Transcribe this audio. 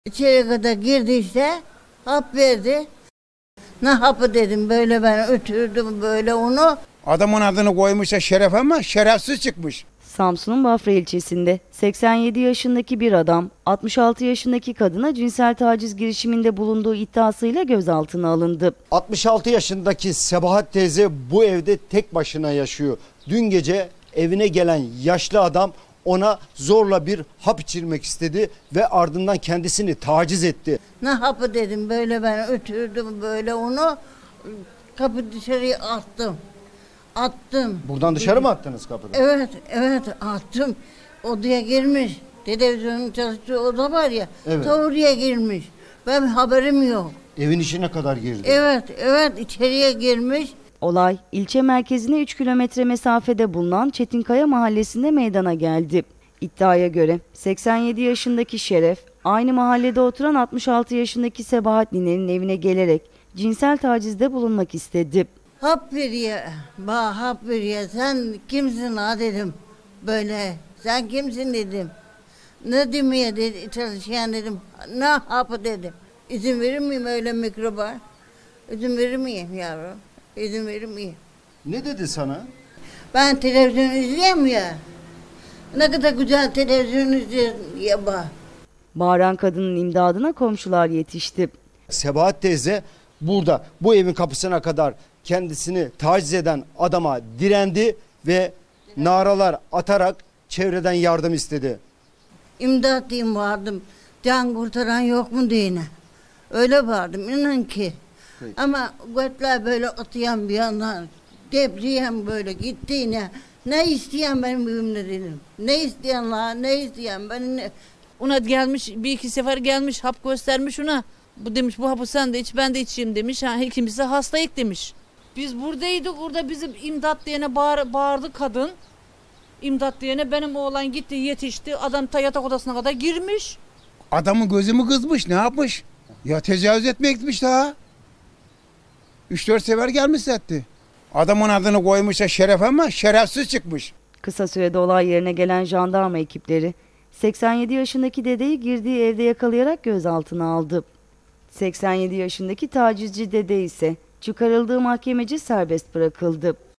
İçeri kadar girdi işte, hap verdi. Ne hapı dedim, böyle ben ötürdüm böyle onu. Adamın adını koymuşsa Şeref ama şerefsiz çıkmış. Samsun'un Bafra ilçesinde 87 yaşındaki bir adam 66 yaşındaki kadına cinsel taciz girişiminde bulunduğu iddiasıyla gözaltına alındı. 66 yaşındaki Sebahat teyze bu evde tek başına yaşıyor. Dün gece evine gelen yaşlı adam ona zorla bir hap içirmek istedi ve ardından kendisini taciz etti. Ne hapı dedim, böyle ben ötürdüm böyle onu. Kapı dışarıya attım. Attım. Buradan dışarı mı attınız kapıdan? Evet attım. Odaya girmiş. Televizyonun çalıştığı oda var ya. Evet. Oraya girmiş. Ben haberim yok. Evin içine kadar girdi. Evet içeriye girmiş. Olay ilçe merkezine 3 kilometre mesafede bulunan Çetinkaya mahallesinde meydana geldi. İddiaya göre 87 yaşındaki Şeref aynı mahallede oturan 66 yaşındaki Sebahat ninenin evine gelerek cinsel tacizde bulunmak istedi. Hap veriyor. Hap veriyor. Sen kimsin ha dedim. Böyle. Sen kimsin dedim. Ne demeye dedi çalışan dedim. Ne hapı dedim. İzin verir miyim öyle mikroba? İzin verir miyim yavrum? İzin verir miyim? Ne dedi sana? Ben televizyon izleyeyim ya. Ne kadar güzel televizyon izliyorum ya bak. Bağıran kadının imdadına komşular yetişti. Sebahat teyze burada bu evin kapısına kadar kendisini taciz eden adama direndi ve naralar atarak çevreden yardım istedi. İmdat diyeyim vardım. Can kurtaran yok mu diyene. Öyle vardım inan ki. Peki. Ama götler böyle atayan bir yandan depreyen böyle gittiğine ne isteyen benim evimde dedim. Ne isteyen la ne isteyen ben ne... Ona gelmiş bir iki sefer gelmiş hap göstermiş ona. Bu demiş bu hapı sen de iç ben de içeyim demiş. Ha, ikimiz de hastayık demiş. Biz buradaydık orada bizim imdat diyene bağırdı kadın. İmdat diyene benim oğlan gitti yetişti. Adam yatak odasına kadar girmiş. Adamın gözü mü kızmış, ne yapmış? Ya tecavüz etmeye gitmiş daha. 3-4 sefer gelmiş zaten. Adamın adını koymuşsa Şeref ama şerefsiz çıkmış. Kısa sürede olay yerine gelen jandarma ekipleri 87 yaşındaki dedeyi girdiği evde yakalayarak gözaltına aldı. 87 yaşındaki tacizci dede ise çıkarıldığı mahkemece serbest bırakıldı.